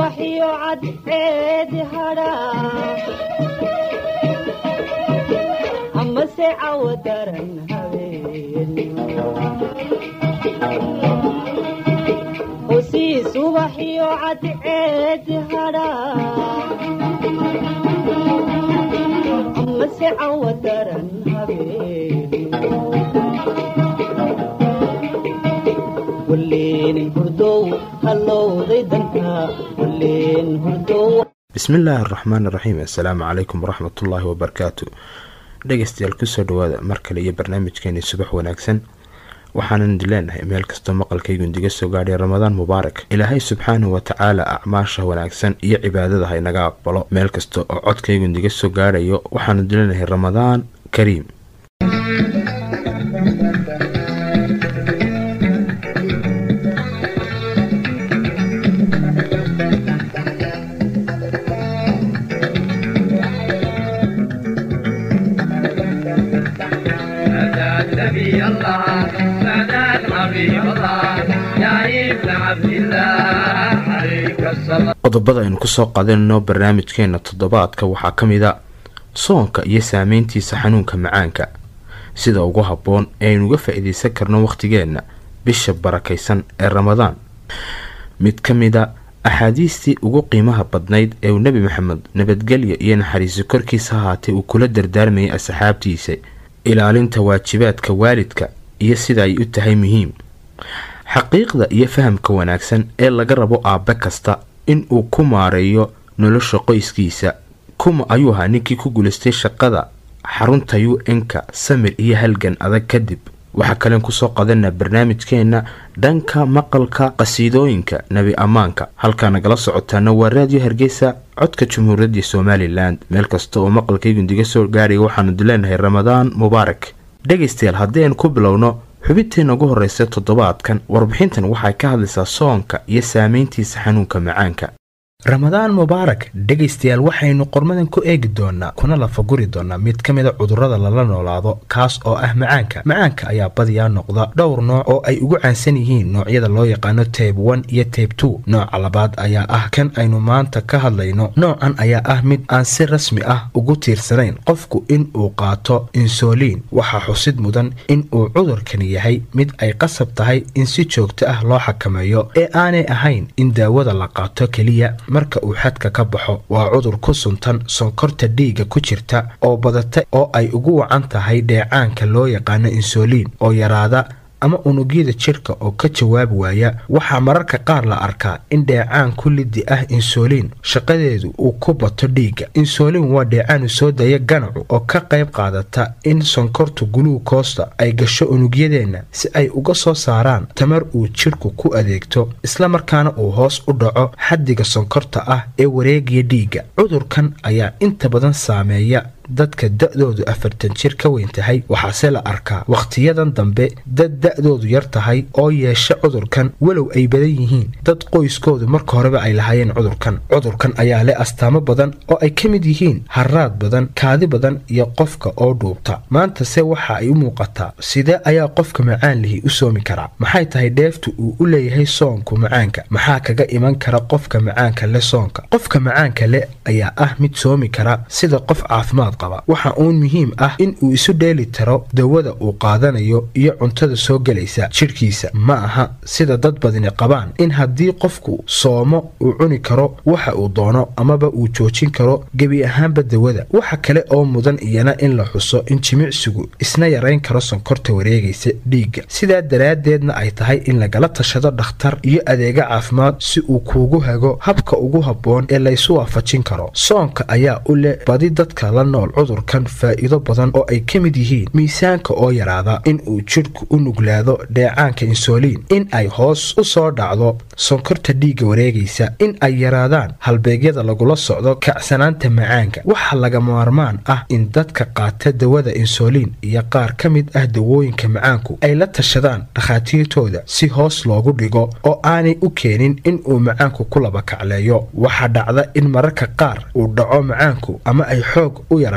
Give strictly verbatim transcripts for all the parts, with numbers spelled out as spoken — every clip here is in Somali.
subaxyo cadceed hara ama se cawo daran habeen hosi subaxyo cadceed hara ama se cawo daran habeen ولين هردو هلو ضيدنكا ولين هردو بسم الله الرحمن الرحيم. السلام عليكم ورحمة الله وبركاته. dhegeystayaal kusoo dhawaada mar kale iyo barnaamijkeeni subax wanaagsan. waxaan dileenahay meel kasta maqalkaygu indiga soo gaadhay Ramadaan Mubaarak. Ilaahay subxaanahu wa ta'aala acmaasha wanaagsan iyo cibaadada ha inaga aqbalo. meel kasta oo codkaygu indiga soo gaadhayo waxaan dileenahay Ramadaan Kariim. qodobada aynu kusoo qaadanayno barnaamijkeena toddobaadka waxaa ka mid ah soonka iyo saameyntiisa xanuunka macaanka, sida ugu habboon ee aynu uga faa'iidaysan karno waqtigeena bisha barakaysan ee Ramadaan. mid ka mid ah axaadiistii ugu qiimaha badnayd ee uu Nabi Maxamed nabadgelyo iyo naxariis korkiisa ahaatay uu kula dardaarmayay asxaabtiisa ilaalinta waajibaadka waalidka iyo sida ay u tahay muhiim. xaqiiqda iyo fahamka wanaagsan ee laga rabo aabbe kasta in uu ku maareeyo nolosha qoyskiisa. kuma ayuu ahaa ninkii ku guulaystay shaqada xarunta U N-ka samir iyo halgan adag kadib. waxaa kalen kusoo qadanaa barnaamijkeena dhanka maqalka qasiidooyinka nabi ammaanka. halkaa nagala socotaana waa raadiyo Hargeysa, codka Jamhuuriyadda Somaliland. meel kasta oo maqalkaygu indiga soo gaadhay waxaanu dileenahay Ramadaan Mubaarak. dhegeystayaal, haddii aan ku bilowno xubinteena ugu horeysa toddobaadkan, warbixintan waxay ka hadlaysaa soonka iyo saameyntiisa xanuunka macaanka. Ramadaan Mubaarak. dhegeystayaal, waxaynu qormadan ku eegi doonaa kuna lafaguri doonaa mid ka mid ah cudurrada lala noolaado, kaas oo ah macaanka. macaanka ayaa badiyaa noqda dhowr nooc oo ay ugu caansan yihiin noocyada loo yaqaano type one iyo type two. nooca labaad ayaa ah kan aynu maanta ka hadlayno. noocan ayaa ah mid aan si rasmi ah ugu tiirsanayn qofku in uu qaato insulin. waxaa xusid mudan in uu cudurkani yahay mid ay qasab tahay in si joogto ah loo xakameeyo, ee aanay ahayn in daawada la qaato keliya marka uu xadka ka baxo. waa cudur ku suntan sonkorta dhiigga ku jirta oo badata oo ay ugu wacan tahay dheecaanka loo yaqaano insulin oo yaraada ama unugyada jirka oo ka jawaab waaya. waxaa mararka qaar la arkaa in dheecaan ku lidi ah insulin shaqadeedu uu ku bato dhiigga. insulin waa dheecaan soo daya ganacu oo ka qayb qaadata in sonkorta glucose ay gasho unugyadeena si ay uga soo saaraan tamar uu jirku ku adeegto, isla markaana uu hoos u dhaco xaddiga sonkorta ah ee wareegaya dhiigga. cudurkan ayaa inta badan saameeya dadka da'doodu afartan jir ka weyn tahay. waxaase la arkaa wakhtiyadan dambe dad da'doodu yar tahay oo yeesha cudurkan, walow ay badan yihiin dad qoyskoodu marka horeba ay lahaayeen cudurkan. cudurkan ayaa leh astaamo badan oo ay ka mid yihiin haraad badan, kaadi badan iyo qofka oo dhuubta. maantase waxa ay u muuqataa sidee ayaa qofka macaan lihi u soomi karaa? maxay tahay dheeftu uu u leeyahay soonku macaanka? maxaa kaga iman kara qofka macaanka le soonka? qofka macaanka le ayaa ah mid soomi kara sida qof caafimaad qaba. waxa uun muhiim ah in uu isu dheeli tiro dawada uu qaadanayo iyo cuntada soo gelaysa jirkiisa. ma aha sida dad badani qabaan in haddii qofku soomo uu cuni karo waxa uu doono amaba uu joojin karo gebi ahaanba dawada. waxa kale oo mudan iyana in la xuso in jimicsigu isna yarayn karo sonkorta wareegaysa dhiigga. sidaa daraaddeedna ay tahay in lagala tashado dhakhtar iyo adeega caafimaad si uu kuugu hago habka ugu habboon ee laysu waafajin karo. soonka ayaa u leh badi dadka la nool cudurkan faa'iido badan oo ay ka mid yihiin miisaanka oo yaraada, in uu jirku u nuglaado dheecaanka insulin, in ay hoos u soo dhacdo sonkorta dhiigga wareegaysa, in ay yaraadaan halbeegyada lagula socdo kacsanaanta macaanka. waxaa laga maarmaan ah in dadka qaata dawada insulin iyo qaar ka mid ah dawooyinka macaanku ay la tashadaan dhakhaatiirtooda si hoos loogu dhigo oo aanay u keenin in uu macaanku ku laba kacleeyo. waxaa dhacda in mararka qaar uu dhaco macaanku ama ay xoog u yaraado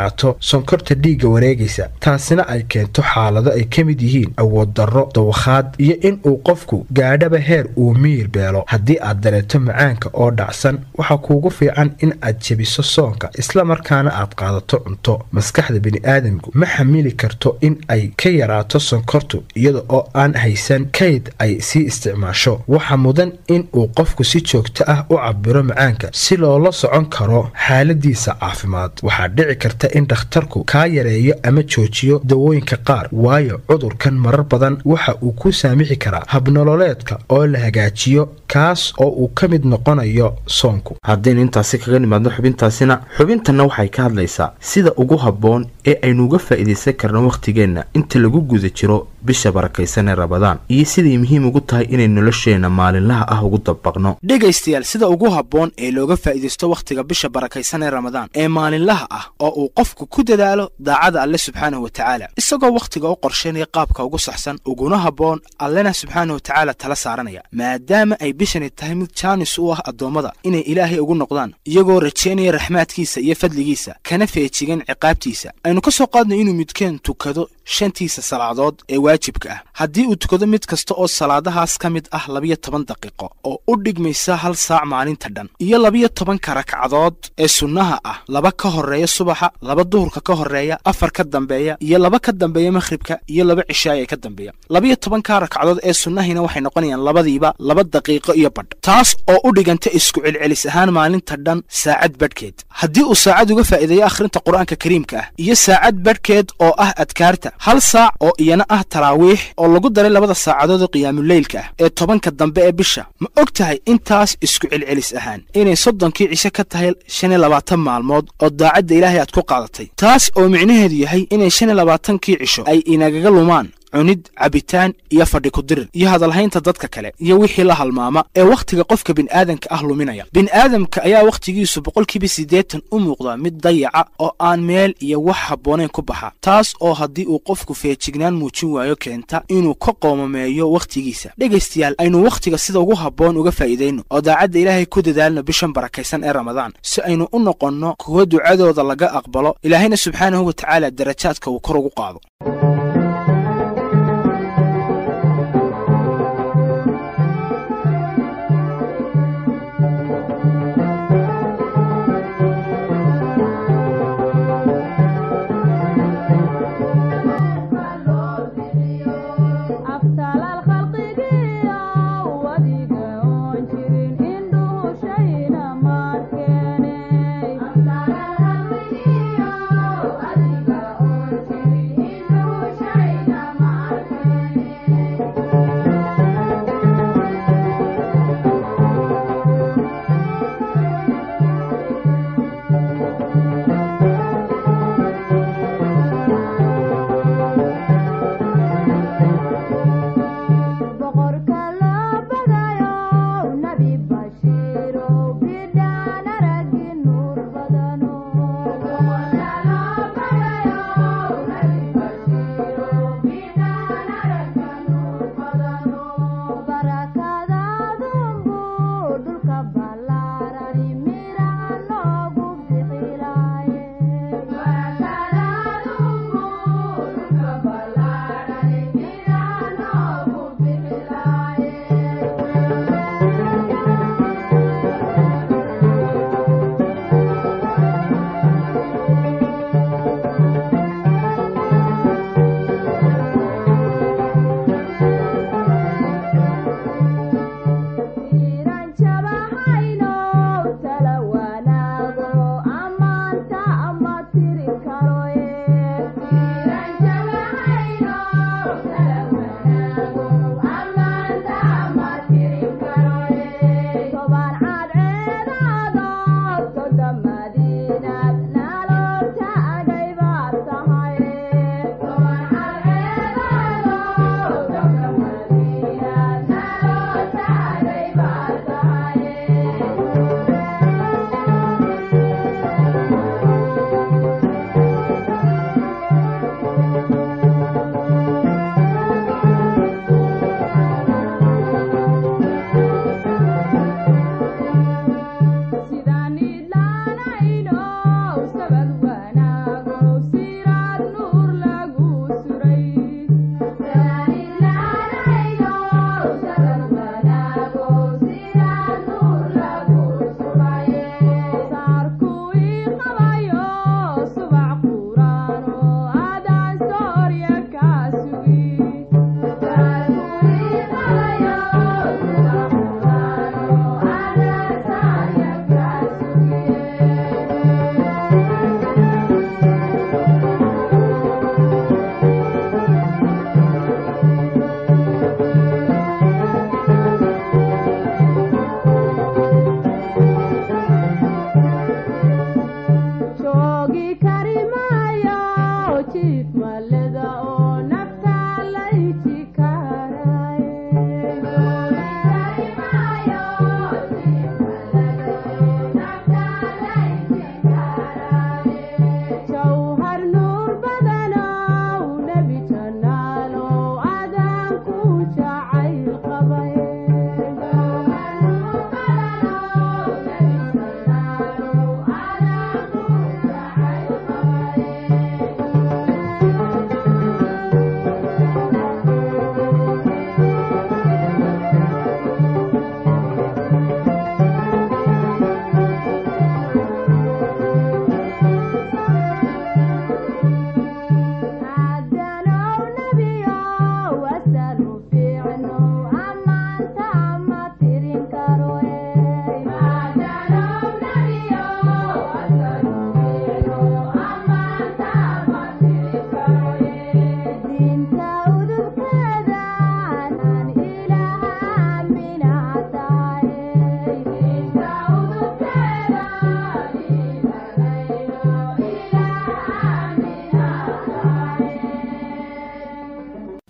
yaraato sonkorta dhiigga wareegaysa taasina ay keento xaalado ay ka mid yihiin awood darro dawakhaad iyo in uu qofku gaadhaba heer uu miyir beelo haddii aad dareeto macaanka oo dhacsan waxaa kuugu fiican in aad jebiso soonka isla markaana aad qaadato cunto maskaxda bini'aadamku ma xamili karto in ay ka yaraato sonkortu iyada oo aan haysan kayd ay sii isticmaasho waxaa mudan in uu qofku si joogto ah u cabiro macaanka si loola socon karo xaaladiisa caafimaad waxaa dhici karta in dhakhtarku kaa yareeyo ama joojiyo dawooyinka qaar waayo cudurkan marar badan waxa uu ku saamixi karaa habnololeedka oo la hagaajiyo kaas oo uu ka mid noqonayo soonku haddaynu intaasi kaga nimaadno xubintaasina xubintanna waxay ka hadlaysaa sida ugu habboon ee aynu uga faa'iidaysan karno wakhtigeenna inta lagu guda jiro bisha barakaysan ee Ramadaan iyo siday muhiim ugu tahay inay nolosheena maalinlaha ah ugu dabaqno dhegaystayaal sida ugu habboon ee looga faa'iidaysto wakhtiga bisha barakaysan ee Ramadaan ee maalinlaha ah oo uu qofku ku dadaalo daacada Alle subxaanahu wa ta'ala isagoo wakhtiga u qorsheynaya qaabka ugu saxsan uguna habboon Allena subxaanahu wa ta'ala tala saaranaya maadaama ay bishani tahay mid jaanis u ah adoomada inay Ilaahay ugu noqdaan iyagoo rajeynaya raxmaadkiisa iyo fadligiisa kana feejigan ciqaabtiisa aynu ka soo qaadno inuu midkeen tukado shantiisa salaadood ee waajibka ah haddii uu tukado mid kasta oo salaadahaas ka mid ah labiyo toban daqiiqo oo u dhigmaysa hal saac maalinta dhan iyo labiyo tobanka ragcadood ee sunnaha ah laba ka horeeya subaxa laba duhurka ka horeeya afar ka dambeeya iyo laba ka dambeeya maghribka iyo laba cishaaya ka dambeeya labiyo tobanka ragcadood ee sunnahina waxay noqonayaan labadiiba laba daqiiqo iyo badh taas oo u dhiganta isku celcelis ahaan maalinta dhan saacad badhkeed haddii uu saacad uga faa'iideeyo akhrinta qur-aanka kariimka ah iyo saacad badhkeed oo ah adkaarta hal saac oo iyana ah taraawiix oo lagu daray labada saacadood qiyaamuleylka ah ee tobanka dambe ee bisha ma og tahay intaas isku celcelis ahaan inay soddonkii cisho ka tahay shan iyo labaatan maalmood oo daacadda Ilaahay aad ku qaadatay taas oo micnaheedu yahay inay shan iyo labaatankii cisho ay inagaga lumaan cunid cabitaan iyo fadhi ku dirir iyo hadalhaynta dadka kale iyo wixii la halmaama ee wakhtiga qofka bini'aadanka ah luminaya bini'aadamka ayaa wakhtigiisu boqolkiiba siddeetan u muuqda mid dayaca oo aan meel iyo wax habboonayn ku baxa taas oo haddii uu qofku feejignaan muujin waayo keenta inuu ka qoomameeyo wakhtigiisa dhegaystayaal aynu wakhtiga sida ugu habboon uga faa'iidayno oo daacadda Ilaahay ku dadaalno bishan barakaysan ee Ramadaan si aynu u noqonno kuwa ducadooda laga aqbalo Ilaahayna subxaanahu wa ta'ala darajaadka uu kor ugu qaado Thank you.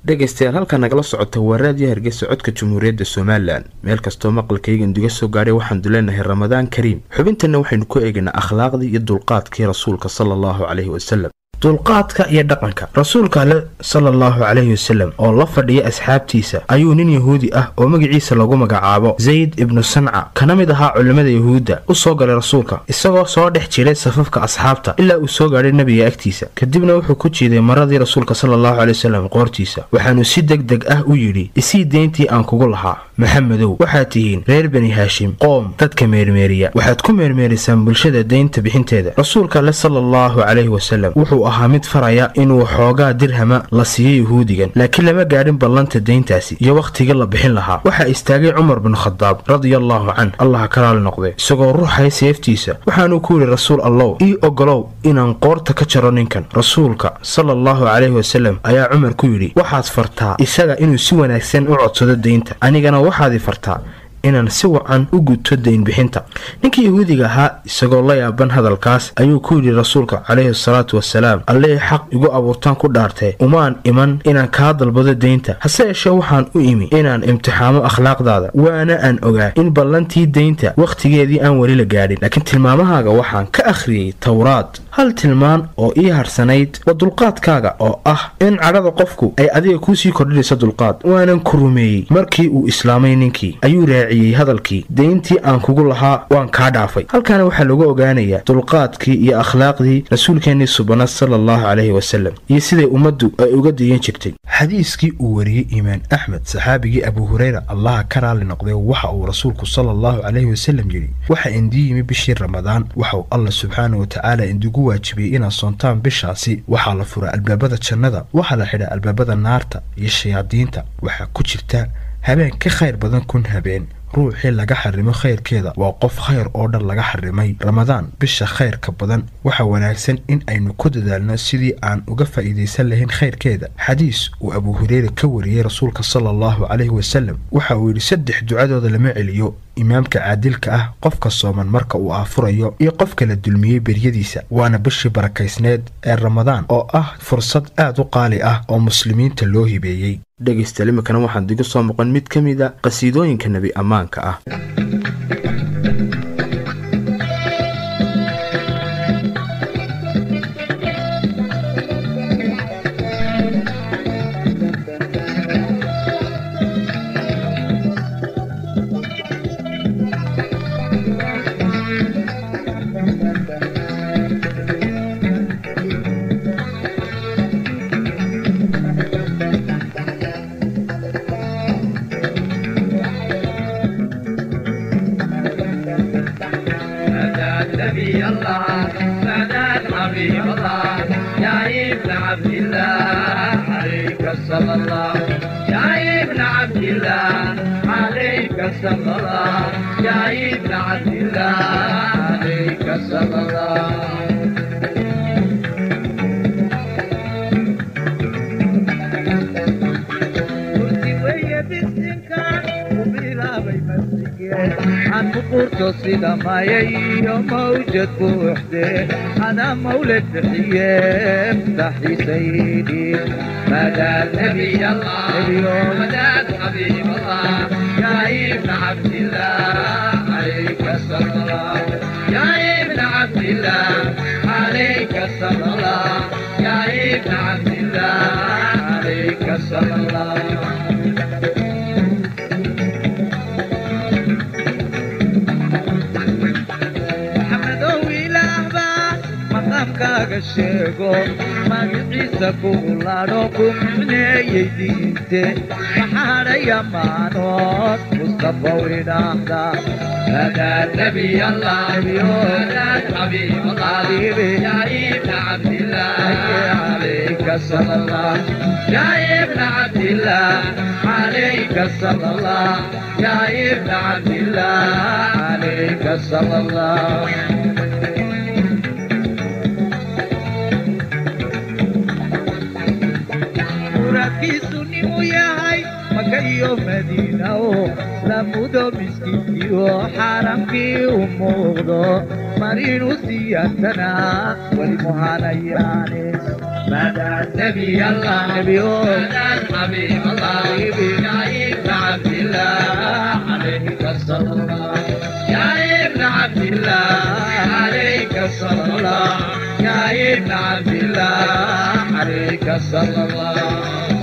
dhegaystayaal halka nagala socota waa raadiyo Hargeysa codka Jamhuuriyadda Soomaaliland meel kastoo maqalkayga indiga soo gaaray waxaan dulenahay Ramadaan Kariim xubintana waxaynu ku eegaynaa akhlaaqdii iyo dulqaadkii rasuulka sallallahu alayhi wasallam dulqaadka iyo dhaqanka rasuulka alle sallallahu alayhi wasallam oo la fadhiya asxaabtiisa ayuu nin yahuudi ah oo magaciisa lagu magacaabo Zayd ibn Sanca kana mid ahaa culimada yahuuda u soo galay rasuulka isagoo soo dhex jiray safafka asxaabta ilaa uu soo gaaray nabiga agtiisa kadibna wuxuu ku jiiday maradii rasuulka sallallahu alayhi wasallam qoortiisa waxaanu si degdeg ah u yiri isii deyntii aan kugu lahaa maxamedow waxaad tihiin reer bani haashim qoom dadka meermeeriya waxaad ku meermeerisaan bulshada deynta bixinteeda rasuulka alle sallallahu alayhi wasallam wuxuu ahaa mid faraya inuu xoogaa dirhama la siiyay yahuudigan laakiin lama gaarin ballanta deyntaasi iyo waqtiga la bixin lahaa waxa istaagay Umar bin Khattab radiyallahu anhu Allah ka raali noqday isagoo ruuxay seeftiisa waxaanu ku yiri rasuul Allah ii ogolow inaan qoorta ka jaro ninkan rasuulka sallallahu alayhi wasallam ayaa Umar ku yiri waxaad fartaa isaga inuu si wanaagsan u codsado deynta anigana waxaad fartaa inaan si wacan u gudto deyn bixinta ninkii yahuudiga ahaa isagoo la yaaban hadalkaas ayuu ku yiri rasuulka calayhi salaatu wasalaam alle xaq igu abuurtaan ku dhaartay umaan iman inaan ka dalbado deynta hase yeeshee waxaan u imi inaan imtixaamo akhlaaqdaada waana aan ogaa in ballantii deynta waqtigeedii aan wali la gaadhin laakiin tilmaamahaaga waxaan ka akhriyay tawraad hal tilmaan oo ii harsanayd waa dulqaadkaaga oo ah in cadhada qofku ay adiga ku sii kordhinayso dulqaad waanan ku rumeeyey markii uu islaamay ninkii ayuu raaciyay hadalkii deyntii aan kugu lahaa waan kaa dhaafay halkaana waxaa lagu ogaanayaa dulqaadkii iyo akhlaaqdii rasuulkeenii subana sallallahu alayhi wasallam iyo siday ummaddu ay uga diyan jirtay xadiiskii uu wariyey iimaan axmed saxaabigii abu hurayra allah ka raali noqday waxa uu rasuulku sallallahu alayhi wasallam yiri waxa indii yimi bishii ramadaan waxa uu allah subxaanahu wa ta'ala indigu waajibiyay inaa soontaan bishaasi waxaa la furaa albaabada jannada waxaa la xidhaa albaabada naarta iyo shayaadiinta waxaa ku jirta habeen ka khayr badan kun habeen ruuxii laga xarimo khayrkeeda waa qof khayr oo dhan laga xarimay ramadaan bisha khayrka badan waxa wanaagsan in aynu ku dadaalno sidii aan uga faa'iideysan lahayn khayrkeeda xadiis uu abu hurayra ka wariyay rasuulka sallallahu alayhi wasallam waxa uu yiri saddex ducadooda lama celiyo imaamka caadilka ah qofka sooman marka uu aafurayo iyo qofka la dulmiyay beryadiisa waana bishii barakaysneed ee ramadaan oo ah fursad aad u qaali ah oo muslimiinta loo hibeeyay dhegeystayaal imikana waxaan diga soo maqan mid ka mid ah qasiidooyinka nabi ammaanka ah صلى الله يا ابن عبد الله عليك صلى الله يا ابن عبد الله عليك صلى الله عن بقورته سيدا مايي موجد بوحده أنا مولد بحيه مفتحي سيدي مدى نبي الله اليوم مدى حبيب الله يا ابن عبد الله عليك صلى الله يا ابن عبد الله عليك صلى الله يا ابن عبد الله عليك صلى الله sheego magaciisa kuulaano ku micneeyay diinte maxaanaya maanood mustafa widhaahda هذا نبي الله هذا حبيب الله يا ابن عبد الله عليك صلى الله يا ابن عبد الله عليك صلى الله يا ابن عبد الله عليك صلى الله كيسوني وياي مكيو مدينة لمودو مسكيني وحرمكي ومغضو مارينو سيانتنا ولمهانا يانس مدد نبي الله نبي مدد حبيب الله يا ابن عبد الله عليك الصلاة الله يا ابن عبد الله عليك الصلاة الله يا ابن عبد الله عليك الصلاة الله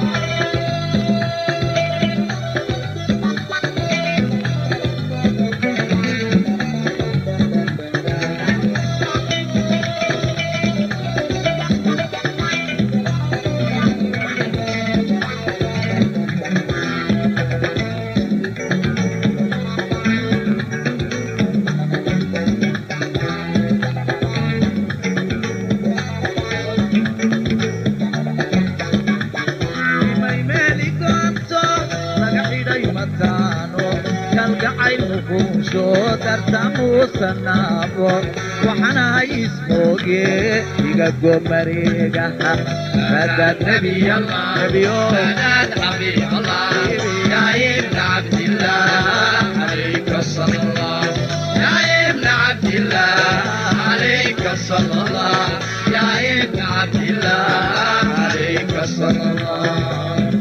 سنابو وحنا يسموكي يقو مريقها مدد نبي الله نبي مدد حبيب الله يا ابن عبد الله عليك الصلاة الله يا ابن عبد الله عليك الصلاة الله يا ابن عبد الله عليك الصلاة الله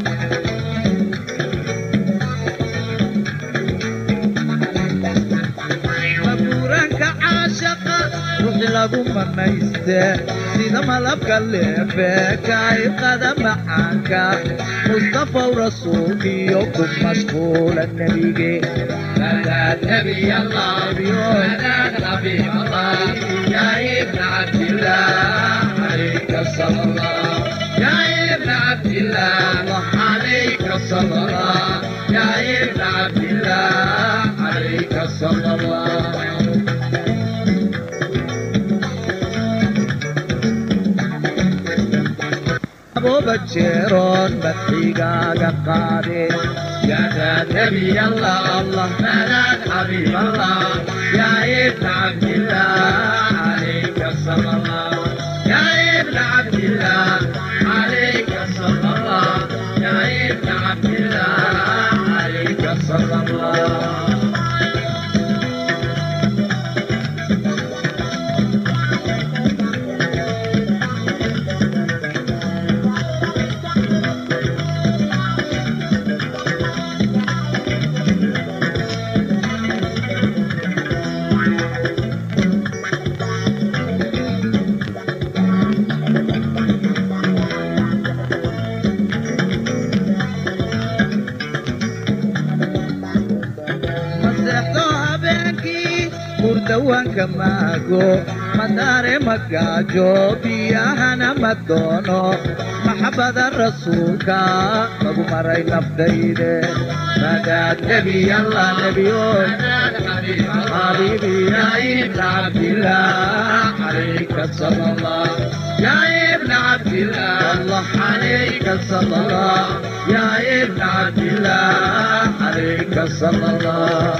lagu manayste sida malabka leefeeka ay qadamaxanka mustafa rasuuliyo ku mashquula nabige madad nabi allah madad nabi allah ya ibn abdillah alayka sallallahu ya ibn abdillah alayka sallallahu ya ibn abdillah alayka sallallahu أبو بشيرون بطيقا قادي يا نبي الله الله مدد حبيب الله يا ابن عبد الله عليك الصلاة الله يا ابن عبد الله عليك الصلاة الله يا ابن عبد الله عليك الصلاة الله دوانك ماغو مدار مكاجو بياهنا مدونو محبة الرسول كا مغو مرأي نفديده مدد نبي الله نبي حبيبي يا ابن عبد الله عليك صلى الله يا ابن عبد الله الله عليك صلى الله يا ابن عبد الله عليك صلى الله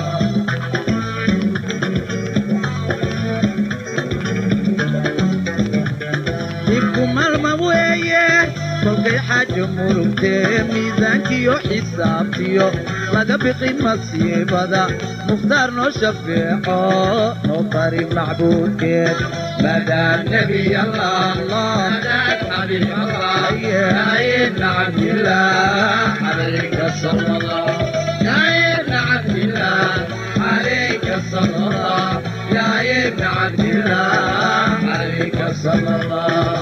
كل حاجة مرتي ميزانكيو حسابتيو لقى بقي مصيبة دا مختار نو شفيعو نو طريق معبود كيف مدد نبي الله الله مدد حبيب الله يا ابن عبد الله عليك صلى الله يا ابن عبد الله عليك صلى الله يا ابن عبد الله عليك صلى الله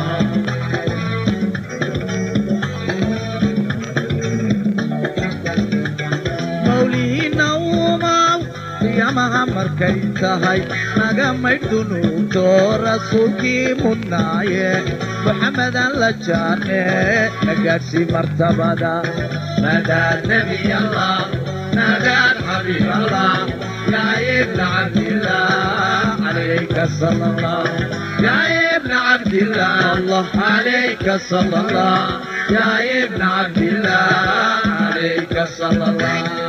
يا markay tahay naga maydunto rasuulkii mudnaaye muxamadan la jaane nagaarsi martabada madad nabi allah madad habib allah ya ibn abdillah alayka sallallahu ya ibn abdillah allah alayka sallallahu ya ibn abdillah alayka sallallahu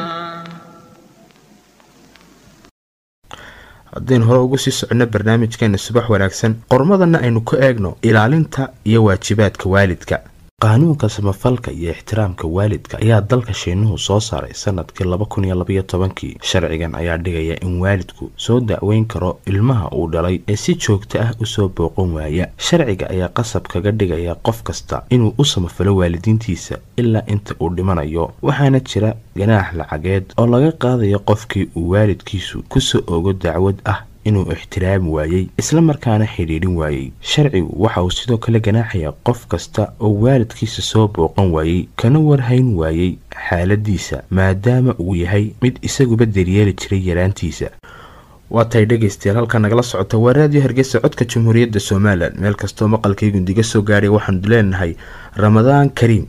haddaynu hore ugu sii soconno barnaamijkeena subax wanaagsan qormadana aynu ku eegno ilaalinta iyo waajibaadka waalidka qaanuunka samafalka iyo ixtiraamka waalidka ayaa dalka Shiinuhu soo saaray sanadkii laba kun iyo laba iyo toban. sharcigan ayaa dhigaya in waalidku soo daaweyn karo ilmaha uu dhalay ee si joogto ah u soo booqan waaya. sharciga ayaa qasab kaga dhigaya qof kasta inuu u samafalo waalidiintiisa ilaa inta uu dhimanayo, waxaana jira ganaax lacageed oo laga qaadayo qofkii uu waalidkiisu ku soo ogo dacwad ah inuu ixtiraam waayay isla markaana xiriirin waayay. sharcigu waxa uu sidoo kale ganaaxaya qof kasta oo waalidkiisa soo booqan waayay kana warhayn waayay xaaladiisa maadaama uu yahay mid isaguba daryeeli jiray yaraantiisa. waatay dhegaystayaal halka nagala socota waa raadiyo Hargeysa codka Jamhuuriyadda Soomaaliland. meel kastoo maqalkaygu diga soo gaaray waxaan leenahay Ramadaan Kariim.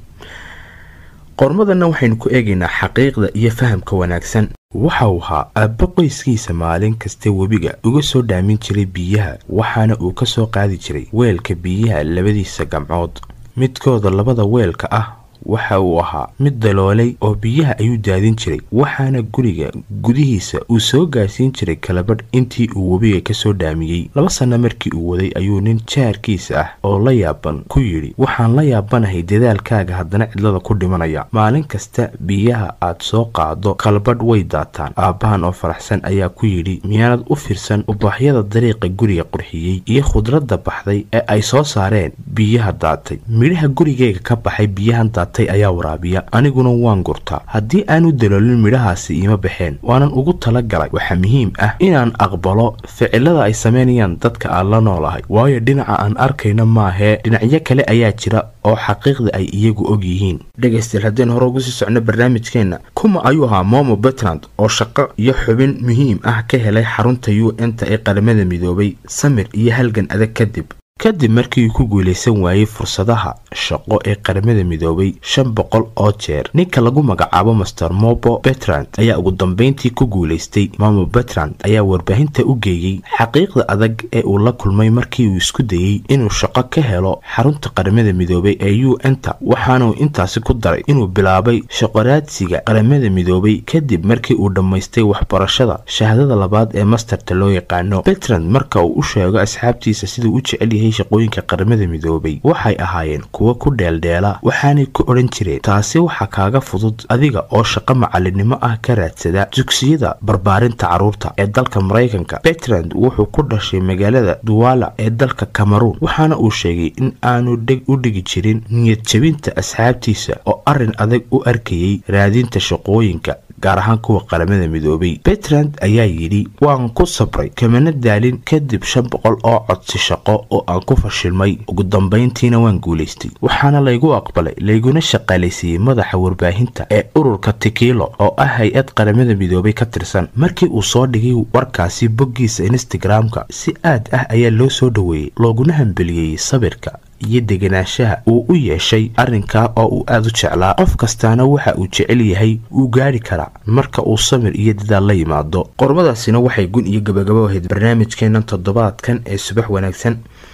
qormadana waxaynu ku eegaynaa xaqiiqda iyo fahamka wanaagsan. waxa uu ahaa aabba qoyskiisa maalin kasta webiga uga soo dhaamin jiray biyaha, waxaana uu ka soo qaadi jiray weelka biyaha labadiisa gamcood. midkooda labada weelka ah waxa uu ahaa mid daloolay oo biyaha ayuu daadin jiray, waxaana guriga gudihiisa uu soo gaarsiin jiray kalabadh intii uu webiga ka soo dhaamiyey. laba sano markii uu waday ayuu nin jaarkiisa ah oo la yaaban ku yidhi, waxaan la yaabanahay dadaalkaaga haddana cidlada ku dhimanaya. maalin kasta biyaha aad soo qaado kalabadh way daataan. aabbahan oo faraxsan ayaa ku yidhi, miyaanad u fiirsan ubaxyada dariiqa guriga qurxiyey iyo khudradda baxday ee ay soo saareen biyaha daatay? midhaha gurigayga ka baxay biyahan daatay ayaa waraabiya, aniguna waan gurtaa. haddii aanu daloolin midhahaasi ima baxeen, waanan ugu talagalay. waxaa muhiim ah inaan aqbalo ficilada ay sameynayaan dadka aan la noolahay, waayo dhinaca aan arkayna maahee dhinacyo kale ayaa jira oo xaqiiqda ay iyagu og yihiin. dhegaystayaal haddeen hore ugu sii socno barnaamijkeena, kuma ayuu ahaa Momo Bertrand oo shaqo iyo xubin muhiim ah ka helay xarunta U N-ta ee qaramada midoobay samir iyo halgan adag kadib kadib markii uu ku guuleysan waayay fursadaha shaqo ee qaramada midoobay shan boqol oo jeer. ninka lagu magacaabo Master Momo Bertrand ayaa ugu dambeyntii ku guuleystay. Momo Bertrand ayaa warbaahinta u geeyay xaqiiqda adag ee uu la kulmay markii uu isku dayay inuu shaqo ka helo xarunta qaramada midoobay ee U N-ta, waxaana uu intaasi ku daray inuu bilaabay shaqo-raadsiga qaramada midoobay kadib markii uu dhammaystay waxbarashada shahaadada labaad ee masterta loo yaqaano. Bertrand marka uu u sheego asxaabtiisa siduu u jecel yahay shaqooyinka qaramada midoobay, waxay ahaayeen kuwa ku dheeldheela, waxaanay ku odhan jireen, taasi waxaa kaaga fudud adiga oo shaqo macalinimo ah ka raadsada dugsiyada barbaarinta carruurta ee dalka Mareykanka. Bertrand wuxuu ku dhashay magaalada Douala ee dalka Cameroon, waxaana uu sheegay in aanu dheg u dhigi jirin niyad jabinta asxaabtiisa oo arrin adag u arkayay raadinta shaqooyinka gaar ahaan kuwa qaramada midoobay. Bertrand ayaa yidhi, waan ku sabray kamana daalin kadib shan boqol oo codsi shaqo oo aan ku fashilmay. ugu dambeyntiina waan guulaystay, waxaana laygu aqbalay layguna shaqaalaysiiyey madaxa warbaahinta ee ururka Tikilo oo ah hay-ad qaramada midoobay ka tirsan. markii uu soo dhigay warkaasi boggiisa Instagram-ka, si aad ah ayaa loo soo dhaweeyey, looguna hambeliyey sabirka iyo deganaanshaha uu u yeeshay arrinkaa oo uu aad u jeclaa. qof kastaana waxa uu jecel yahay uu gaari karaa marka uu samir iyo dadaal la yimaado. qormadaasina waxay gun iyo gabagabo ahayd barnaamijkeena toddobaadkan ee subax wanaagsan.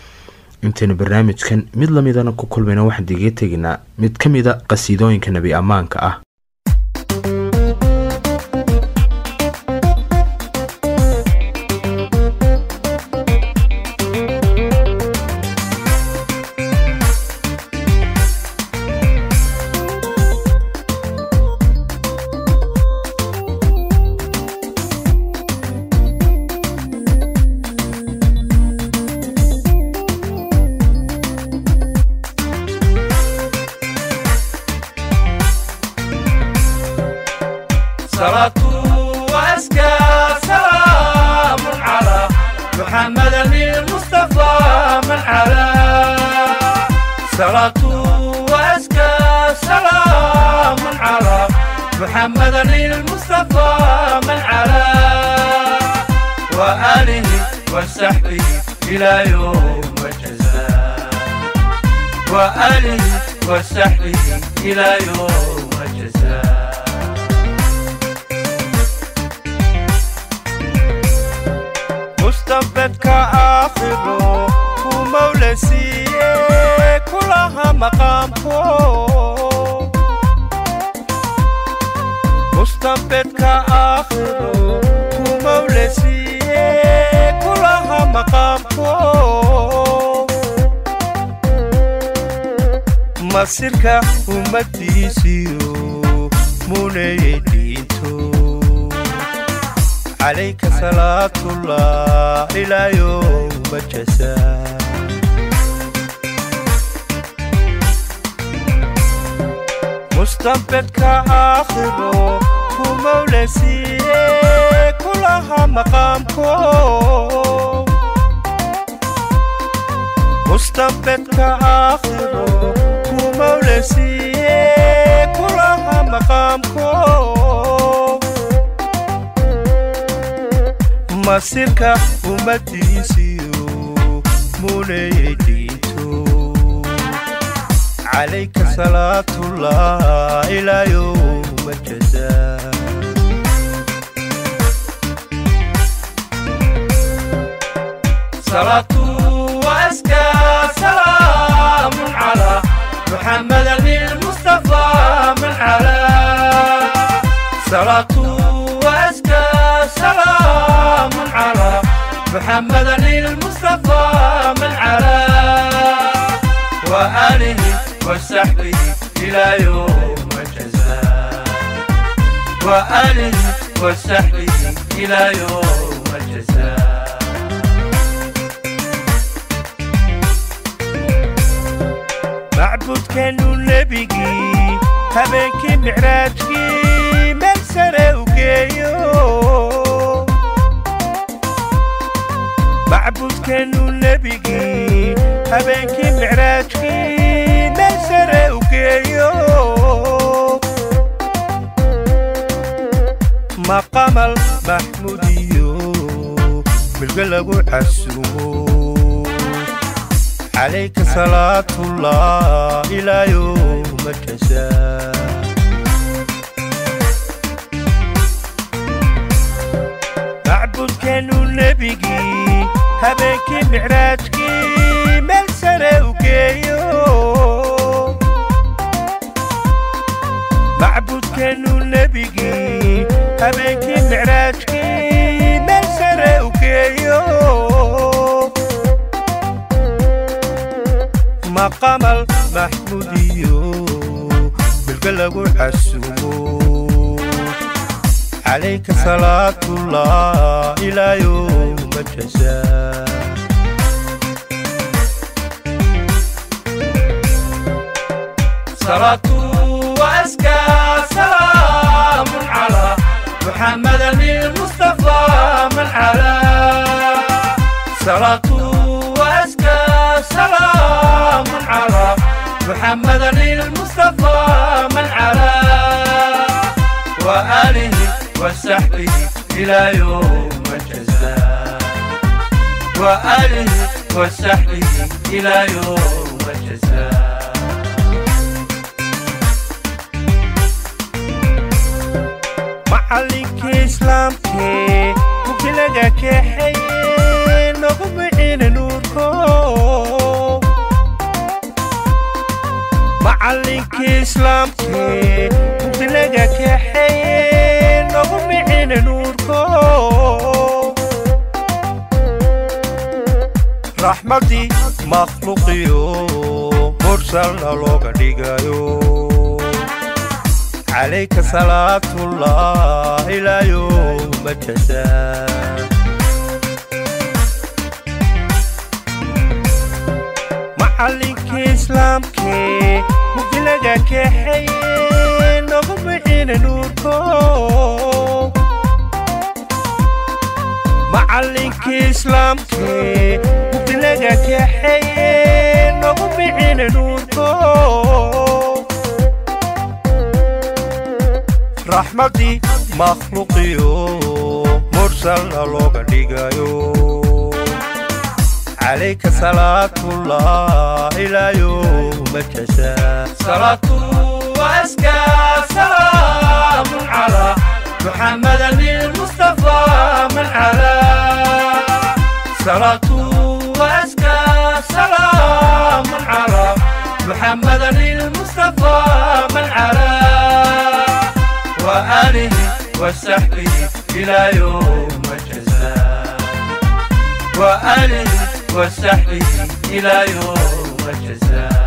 intaynu barnaamijkan mid lamidana ku kulmayna waxaan diga teginaa mid ka mida qasiidooyinka nabi ammaanka ah. صلاة وأزكى سلام على محمد المصطفى من على صلاة وأزكى سلام على محمد المصطفى من على وآله وصحبه إلى يوم الجزاء وآله وصحبه إلى يوم الجزاء مستبدك آخره ومولسي كلها مقامكو مستبدك آخره ومولسي كلها مقامكو masirka ummadiisiyo munayay diinto calayka salaatullah ilaa yowma jasaa مستنبتك آخره ومولسي كلها مقامكو مستنبتك آخره ومولسي كلها مقامكو مسيرك ومديسيو مولي دينتو عليك صلاة الله إلى يوم الجزاء صلاة وأزكى سلام على محمد المصطفى من على صلاة وأزكى سلام على محمد المصطفى من على وآله وصحبه إلى يوم الجزاء وآله وصحبه إلى يوم الجزاء معبود كانوا نبيكي هبينكي معراجكي مكسرة وكيو معبود كانوا نبيكي هبينكي معراجكي مكسرة وكيو مقام المحموديو بالقلب عسومو عليك صلاة الله إلى يوم الجزاء معبود كانوا نبيكي هبينكي معراجكي مكسرة وكيو معبود كانوا نبيكي هبينكي معراجكي مكسرة وكيو مقام المحموديو بالقلب عسومو عليك صلاة الله إلى يوم الجزاء صلاة وأزكى سلام على محمد المصطفى من على صلاة وأزكى سلام على محمد المصطفى من على وآله وصحبه إلى يوم الجزاء وآله وصحبه إلى يوم الجزاء معلك إسلامك وكلك حي نغم عين نوركو معلك إسلامك وكلك حي نغم عين نوركو رحمتي مخلوقيو مرسل لوغا ديغايو عليك صلاة الله إلى يوم الجزاء معلك إسلامك مقلقك حي نغم عين نوركو معلك إسلامك مقلقك حي نغم عين نوركو رحمتي مخلوقيو مرسل لوغا ديغايو عليك صلاة الله إلى يوم الجزاء صلاة وأزكى سلام على محمد المصطفى من على صلاة وأزكى سلام على محمد المصطفى من على وآله وصحبه إلى يوم الجزاء وآله وصحبه إلى يوم الجزاء